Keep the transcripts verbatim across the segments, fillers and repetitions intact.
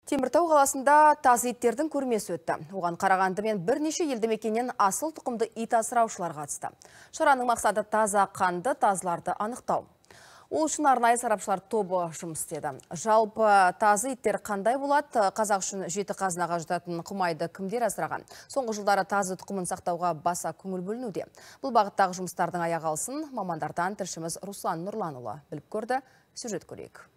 Теміртау қаласында тазы иттердің көрмесі өтті. Оған Қарағанды мен бірнеше елді мекеннен асыл тұқымды ит асыраушылар қатысты. Шараның мақсаты таза қанды тазыларды анықтау. Ол үшін арнайы сарапшылар тобы жұмыс істеді. Жалпы тазы иттер қандай болады? Қазақ үшін жеті қазынаға жататын құмайды кімдер асыраған? Соңғы жылдары тазы тұқымын сақтауға баса көңіл бөлінуде. Бұл бағыттағы жұмыстардың аяғы алсын мамандардан тілшіміз Руслан Нұрланұлы біліп көрді. Сюжет көрейік.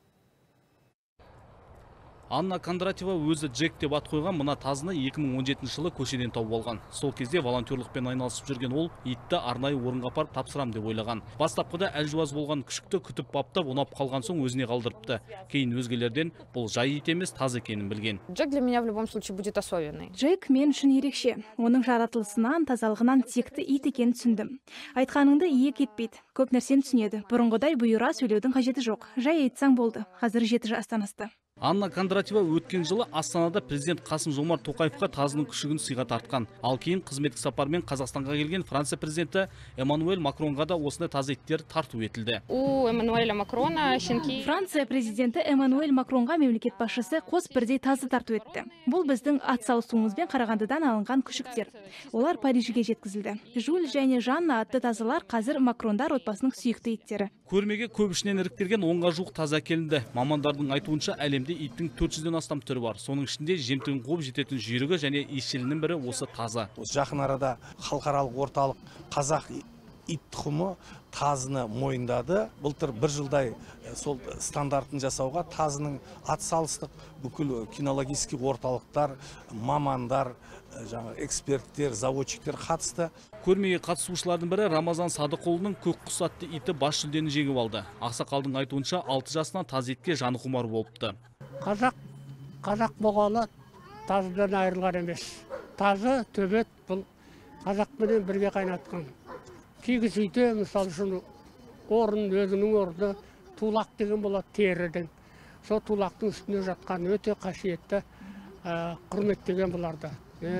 Анна Кондратьева өзі Джек деп ат қойған мұна тазыны екі мың он жетінші жылы көшеден тауып алған. Сол кезде волонтерлықпен айналысып жүрген ол итті арнайы орынға апарып тапсырам деп ойлаған. Бастапқыда әлжуаз болған күшікті күтіп баптап, ұнап қалған соң өзіне қалдырыпты. Кейін өзгелерден бұл жай ит емес, тазы екенін білген. Джек для меня в любом случае будет особенный. Джек мен үшін ерекше. Оның жаратылысынан, тазалығынан текті ит екенін түсіндім. Айтқаныңды иек етпейді. Көп нәрсені түсінеді. Бұрынғыдай бұйыра сөйлеудің қажеті жоқ. Жай айтсаң болды. Қазір жеті жастан асты. Анна Кондратьева өткен жылы Астанада президент Қасым-Жомарт Тоқаевқа тазының күшігін сыйға тартқан. Ал кейін қызметтік сапармен Қазақстанға келген Франция президенті Эммануэль Макронға да осындай тазы иттер тарту етілді. У Эммануэля Макрона щенки. Франция президенті Эммануэль Макронға мемлекет басшысы қос бірдей тазы тарту етті. Бұл біздің атсалысуымызбен Қарағандыдан алынған күшіктер. Олар Парижге жеткізілді. Жюль және Жанна атты тазылар қазір Макрондар отбасының сүйікті иттері. Көрмеге көп ішінен іріктелген онға жуық тазы әкелінді. Мамандардың айтуынша әлемде иттің төрт жүзден астам түрі бар. Соның ішінде жемтігін қуып жететін жүйрігі және иісшілінің бірі осы тазы. Жақын арада халықаралық орталық қазақ ит тұқымы тазыны мойындады. Былтыр бір жылдай сол стандартын жасауға тазының атсалыстық бүкіл кинологический орталықтар, мамандар, жаңа эксперттер, заводчиктер қатысты. Көрмеге қатысушылардың бірі Рамазан Садықұлының көк құс атты иті бас жүлдені жеңіп алды. Ақсақалдың айтуынша алты жасынан тазы итке жаны құмар болыпты. Қазақ қазақ болғалы тазыдан айырылған емес. Тазы төбет бұл қазақпенен бірге қайнатқан. Кигіз иті мысалы үшін орын өзінің орны тулақ деген болады теріден. Сол тулақтың үстіне жатқан өте қасиетті құрметтеген бұларды.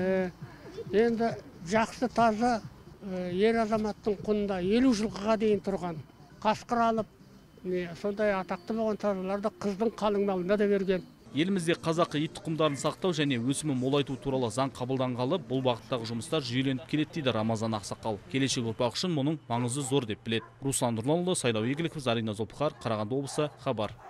Енді жақсы тазы ер азаматтың құнында елу жылға дейін тұрған. Қасқыр алып, сондай атақты болған тазыларды қыздың қалың малына да берген. Елімізде қазақы ит тұқымдарын сақтау және өсімін молайту туралы заң қабылданғалы бұл бағыттағы жұмыстар жүйеленіп келеді дейді Рамазан ақсақал. Келешек ұрпақ үшін мұның маңызы зор деп біледі. Руслан Нұрланұлы, Сайдау Игіліков, Зарина Зопхар, Қарағанды облысы, хабар.